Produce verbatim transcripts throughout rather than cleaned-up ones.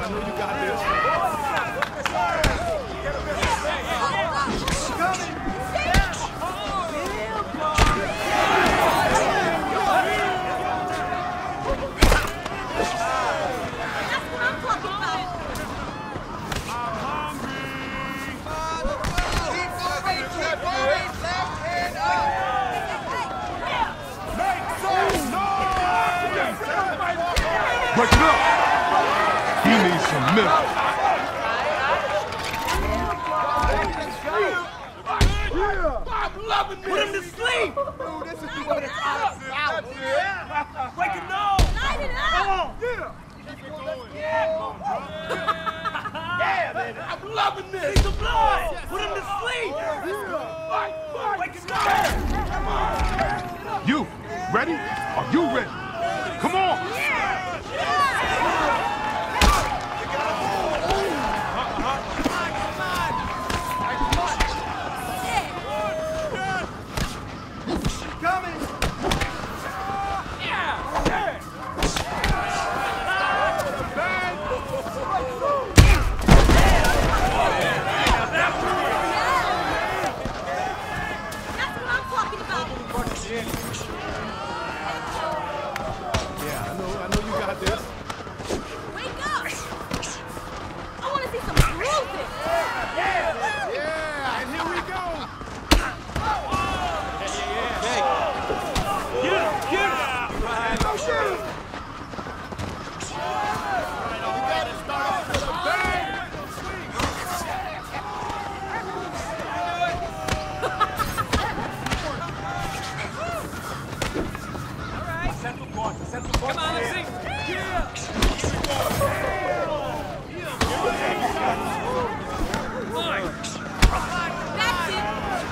I know you got this. Break it up. He needs some milk. I'm loving this. Put him to sleep. Dude, this is what it's all about. Yeah. Break it down. Light it up. Come on. Yeah. Yeah, baby. I'm loving this. Need some blood. Put him to sleep. Fight, fight. Break it down. You ready? Are you ready? Come on. Come on, let's see. Yeah. That's it.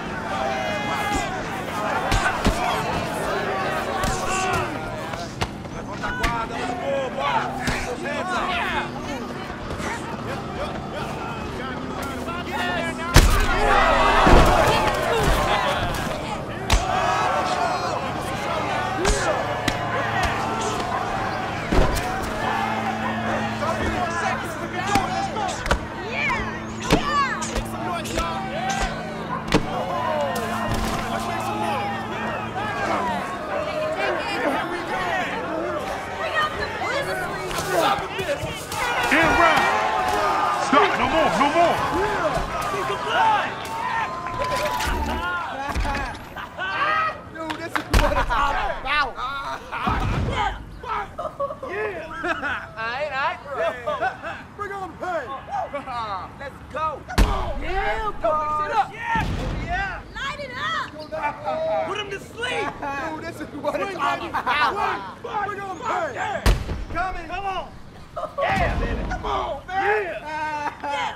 Put him to sleep! Dude, this is what it's all about. We're gonna play. Coming. Come on! Yeah, baby! Come on, man. Yeah!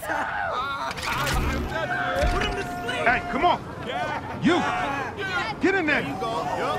Yeah! Put him to sleep! Hey, come on! You! Get in there! There you go.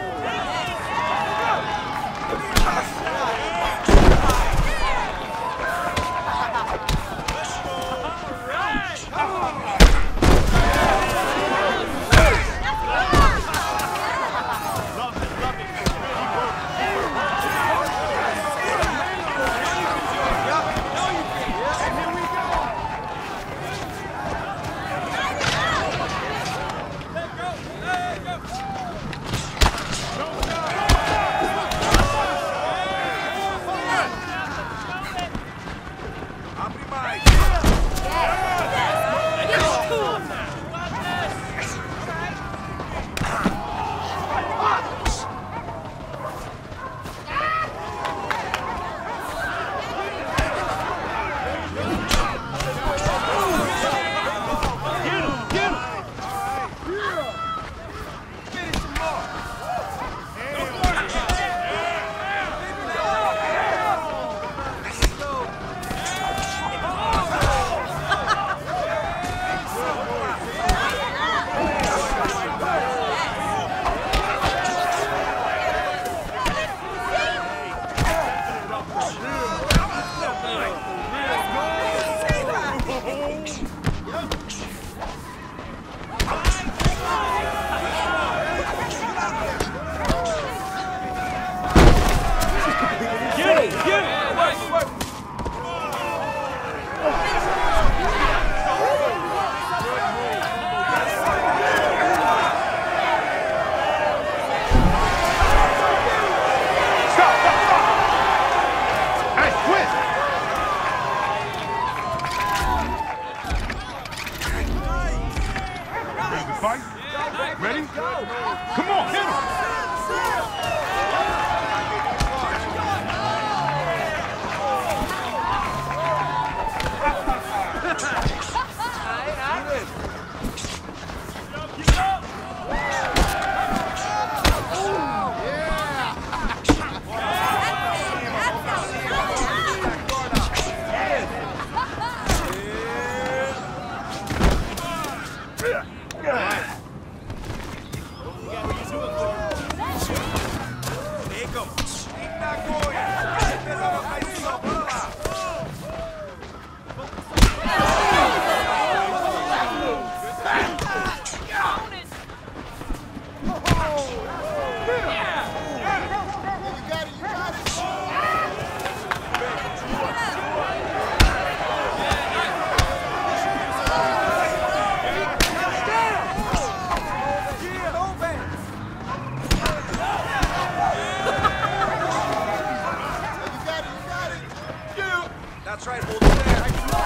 That's right, hold it there.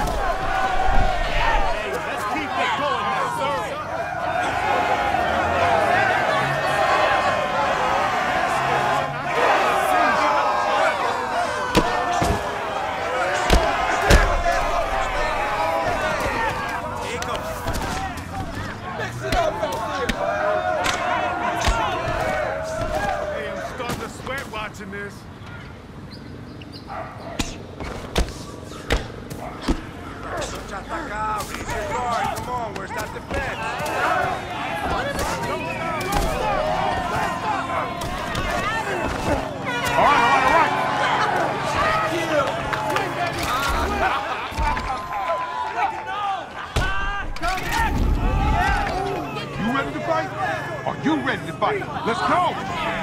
Hey, let's keep it going now, sir. Hey, I'm starting to sweat watching this. Chataka, raise your guard. Come on, where's that defense? All right, all right, all right. You ready to fight? Are you ready to fight? Let's go!